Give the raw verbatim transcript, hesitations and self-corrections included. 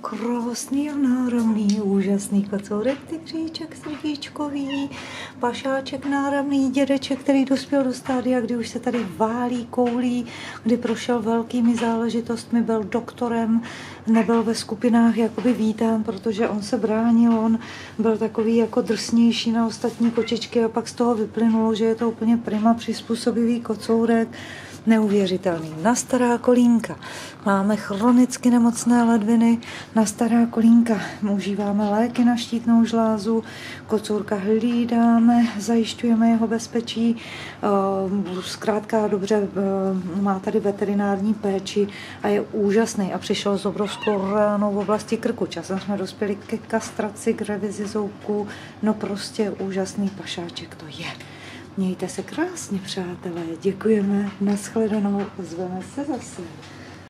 krásný a náramný, úžasný kocourek, tygříček srdíčkový, pašáček náramný, dědeček, který dospěl do stádia, kdy už se tady válí, koulí, kdy prošel velkými záležitostmi, byl doktorem, nebyl ve skupinách jakoby vítán, protože on se bránil, on byl takový jako drsnější na ostatní kočičky a pak z toho vyplynulo, že je to úplně prima přizpůsobivý kocourek, neuvěřitelný. Na stará kolínka máme chronicky nemocné ledviny, na stará kolínka užíváme léky na štítnou žlázu, kocourka hlídáme, zajišťujeme jeho bezpečí, zkrátka dobře má tady veterinární péči a je úžasný a přišel s obrovskou ránou v oblasti krku. Časem jsme dospěli ke kastraci, k revizi zoubků, no prostě úžasný pašáček to je. Mějte se krásně, přátelé, děkujeme, nashledanou, zveme se zase.